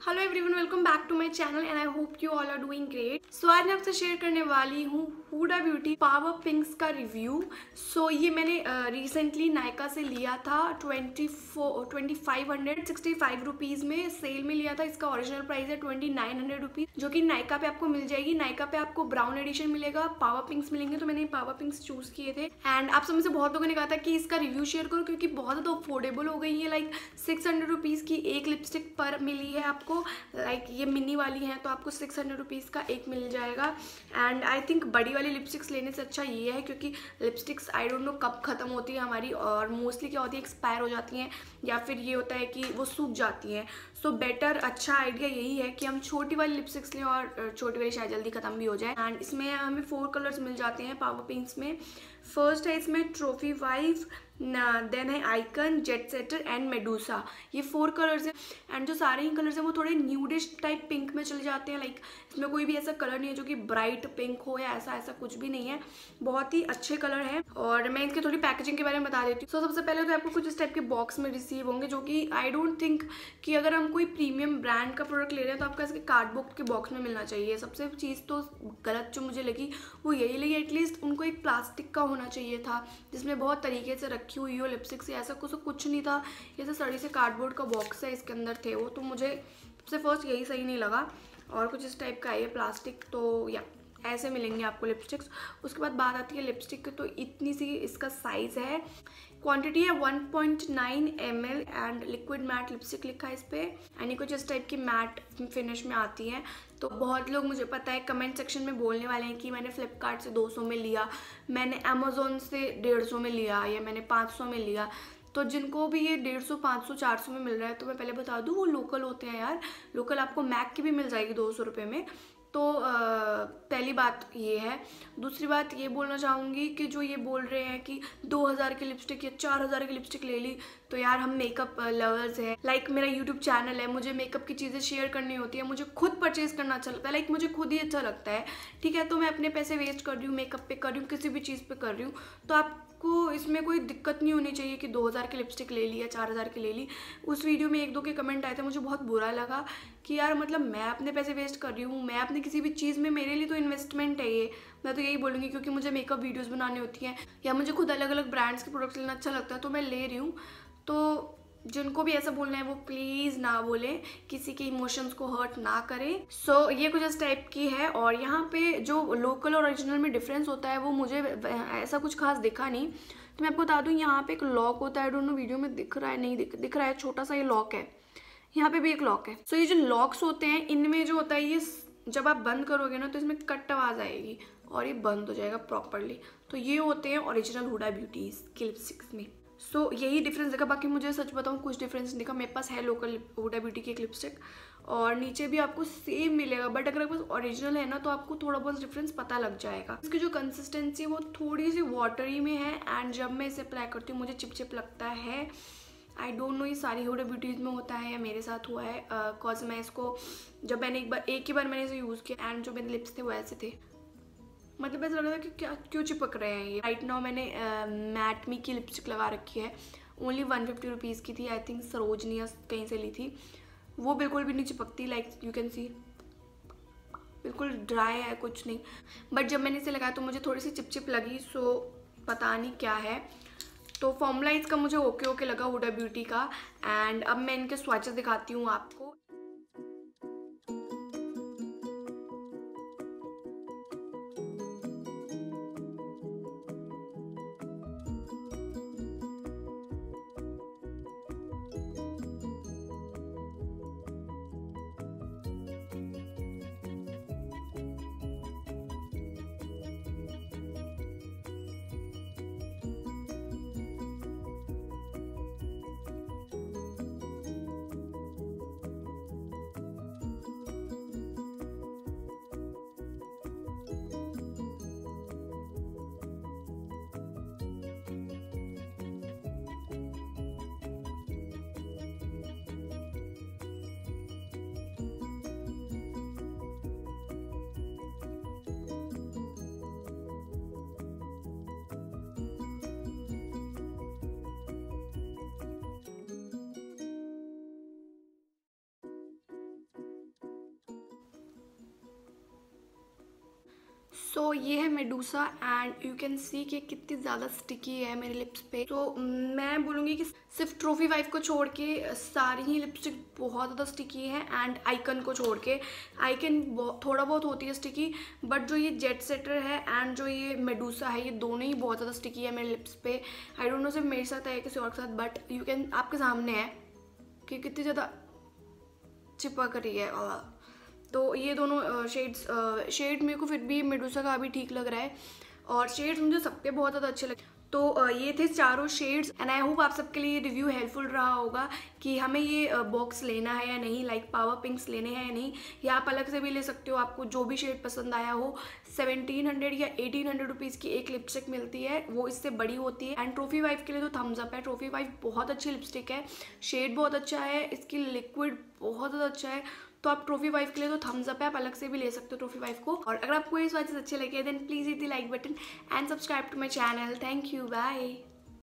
Hello everyone, welcome back to my channel and I hope you all are doing great. So आज मैं आपसे share करने वाली हूँ हुडा ब्यूटी पावर पिंक्स का रिव्यू। सो ये मैंने रिसेंटली नायका से लिया था 2565 रुपीज़ में सेल में लिया था। इसका ओरिजिनल प्राइस है 2900 रुपीज़, जो कि नायका पे आपको मिल जाएगी। नायका पे आपको ब्राउन एडिशन मिलेगा, पावर पिंक्स मिलेंगे, तो मैंने पावर पिंक्स चूज किए थे। एंड आप सब में से बहुत लोगों ने कहा था कि इसका रिव्यू शेयर करो क्योंकि बहुत ज़्यादा अफोर्डेबल हो गई है। लाइक 600 रुपीज़ की एक लिपस्टिक पर मिली है आपको। लाइक ये मिनी वाली है तो आपको 600 रुपीज़ का एक मिल जाएगा। एंड आई थिंक बड़ी वाली लिपस्टिक्स लेने से अच्छा ये है क्योंकि लिपस्टिक्स आई डोंट नो कब ख़त्म होती है हमारी, और मोस्टली क्या होती है एक्सपायर हो जाती हैं या फिर ये होता है कि वो सूख जाती हैं। सो बेटर अच्छा आइडिया यही है कि हम छोटी वाली लिपस्टिक्स लें और छोटी वाली शायद जल्दी ख़त्म भी हो जाए। एंड इसमें हमें 4 कलर्स मिल जाते हैं पावर पिंक्स में। फर्स्ट है इसमें ट्रॉफी वाइफ, देन है icon, jet setter and Medusa. ये 4 कलर्स हैं। एंड जो सारे ही कलर्स हैं वो थोड़े न्यूडिश टाइप पिंक में चले जाते हैं। लाइक इसमें कोई भी ऐसा कलर नहीं है जो कि ब्राइट पिंक हो या ऐसा कुछ भी नहीं है। बहुत ही अच्छे कलर हैं। और मैं इसकी थोड़ी पैकेजिंग के बारे में बता देती हूँ। सो सबसे पहले तो आपको कुछ इस टाइप के बॉक्स में रिसीव होंगे, जो कि आई डोंट थिंक कि अगर हम कोई प्रीमियम ब्रांड का प्रोडक्ट ले रहे हैं तो आपको इसके कार्डबोर्ड के बॉक्स में मिलना चाहिए। सबसे चीज़ तो गलत जो मुझे लगी वो यही लगी, एटलीस्ट उनको एक प्लास्टिक का होना चाहिए था जिसमें बहुत तरीके से रखी हुई हो लिपस्टिक से। ऐसा कुछ नहीं था, ये सड़ी से कार्डबोर्ड का बॉक्स है, इसके अंदर थे वो। तो मुझे सबसे फर्स्ट यही सही नहीं लगा। और कुछ इस टाइप का है ये प्लास्टिक, तो या ऐसे मिलेंगे आपको लिपस्टिक्स। उसके बाद बात आती है लिपस्टिक की, तो इतनी सी इसका साइज़ है। क्वांटिटी है 1.9 ml and liquid matte lipstick लिखा है इस पर। एंड ये कुछ इस टाइप की मैट फिनिश में आती हैं। तो बहुत लोग मुझे पता है कमेंट सेक्शन में बोलने वाले हैं कि मैंने फ्लिपकार्ट से 200 में लिया, मैंने अमेजोन से 150 में लिया, या मैंने 500 में लिया। तो जिनको भी ये 150, 500, 400 में मिल रहा है तो मैं पहले बता दूँ वो लोकल होते हैं यार। लोकल आपको मैक की भी मिल जाएगी 200 रुपये में। तो पहली बात ये है। दूसरी बात ये बोलना चाहूँगी कि जो ये बोल रहे हैं कि 2000 की लिपस्टिक या 4000 की लिपस्टिक ले ली, तो यार हम मेकअप लवर्स हैं। लाइक मेरा यूट्यूब चैनल है, मुझे मेकअप की चीज़ें शेयर करनी होती है, मुझे खुद परचेज करना अच्छा लगता है। लाइक मुझे खुद ही अच्छा लगता है, ठीक है। तो मैं अपने पैसे वेस्ट कर रही हूँ, मेकअप पे कर रही हूँ, किसी भी चीज़ पे कर रही हूँ, तो आपको इसमें कोई दिक्कत नहीं होनी चाहिए कि 2000 की लिपस्टिक ले ली या 4000 की ले ली। उस वीडियो में 1-2 के कमेंट आए थे, मुझे बहुत बुरा लगा कि यार मतलब मैं अपने पैसे वेस्ट कर रही हूँ, मैं अपने किसी भी चीज़ में, मेरे लिए तो इन्वेस्टमेंट है ये। मैं तो यही बोलूँगी क्योंकि मुझे मेकअप वीडियोस बनानी होती हैं या मुझे खुद अलग अलग ब्रांड्स के प्रोडक्ट्स लेना अच्छा लगता है तो मैं ले रही हूँ। तो जिनको भी ऐसा बोलना है वो प्लीज़ ना बोलें, किसी के इमोशंस को हर्ट ना करें। सो ये कुछ इस टाइप की है। और यहाँ पे जो लोकल और ओरिजिनल में डिफरेंस होता है वो मुझे ऐसा कुछ खास दिखा नहीं। तो मैं आपको बता दूँ यहाँ पे एक लॉक होता है, आई डोंट नो वीडियो में दिख रहा है नहीं दिख रहा है, छोटा सा ये लॉक है, यहाँ पे भी एक लॉक है। सो ये जो लॉक्स होते हैं इनमें जो होता है ये जब आप बंद करोगे ना तो इसमें कट आवाज़ आएगी और ये बंद हो जाएगा प्रॉपरली। तो ये होते हैं ओरिजिनल हुडा ब्यूटीज़ की लिपस्टिक्स में। सो यही डिफरेंस दिखा। बाकी मुझे सच बताऊँ कुछ डिफरेंस नहीं दिखा। मेरे पास है लोकल हुडा ब्यूटी की एक लिपस्टिक और नीचे भी आपको सेम मिलेगा, बट अगर आपके पास ओरिजिनल है ना तो आपको थोड़ा बहुत डिफरेंस पता लग जाएगा। इसकी जो कंसिस्टेंसी है वो थोड़ी सी वाटरी में है एंड जब मैं इसे अप्लाई करती हूँ मुझे चिपचिप लगता है। आई डोंट नो ये सारी हुडा ब्यूटीज़ में होता है या मेरे साथ हुआ है, कॉज मैं इसको जब मैंने एक ही बार मैंने इसे यूज़ किया एंड जो मेरे लिप्स थे वो ऐसे थे, मतलब ऐसा लग रहा था कि क्या क्यों चिपक रहे हैं ये। राइट नाउ मैंने मैटमी की लिपस्टिक लगा रखी है, ओनली 150 रुपीज़ की थी, आई थिंक सरोजनी या कहीं से ली थी। वो बिल्कुल भी नहीं चिपकती, लाइक यू कैन सी बिल्कुल ड्राई है, कुछ नहीं। बट जब मैंने इसे लगाया तो मुझे थोड़ी सी चिपचिप लगी, सो पता नहीं क्या है। तो फॉर्मूला इसका मुझे ओके लगा हुडा ब्यूटी का। एंड अब मैं इनके स्वैचेस दिखाती हूँ आपको। सो ये है Medusa and you can see कि कितनी ज़्यादा स्टिकी है मेरे लिप्स पे। तो मैं बोलूँगी कि सिर्फ ट्रॉफी वाइफ को छोड़ के सारी ही लिपस्टिक बहुत ज़्यादा स्टिकी है, एंड आइकन को छोड़ के। आइकन थोड़ा बहुत होती है स्टिकी, बट जो ये जेट सेटर है एंड जो ये मेडूसा है, ये दोनों ही बहुत ज़्यादा स्टिकी है मेरे लिप्स पे। आई डोंट नो सिर्फ मेरे साथ है किसी और के साथ, बट यू कैन, आपके सामने है कि कितनी ज़्यादा चिपक रही है। तो ये दोनों शेड मेरे को फिर भी मेडूसा का अभी ठीक लग रहा है, और शेड्स मुझे सबके बहुत ज़्यादा अच्छे लगे। तो ये थे चारों शेड्स, एंड आई होप आप सबके लिए रिव्यू हेल्पफुल रहा होगा कि हमें ये बॉक्स लेना है या नहीं, लाइक पावर पिंक्स लेने हैं या नहीं, या आप अलग से भी ले सकते हो। आपको जो भी शेड पसंद आया हो। 1700 या 1800 रुपीज़ की एक लिपस्टिक मिलती है, वो इससे बड़ी होती है। एंड ट्रॉफी वाइफ के लिए तो थम्स अप है, ट्रॉफी वाइफ बहुत अच्छी लिपस्टिक है, शेड बहुत अच्छा है, इसकी लिक्विड बहुत ज़्यादा अच्छा है। तो आप ट्रॉफी वाइफ के लिए तो थम्स अप है, आप अलग से भी ले सकते हो ट्रॉफी वाइफ को। और अगर आपको ये चीज़ अच्छे लगे then please hit the like button and subscribe to my channel. Thank you, bye.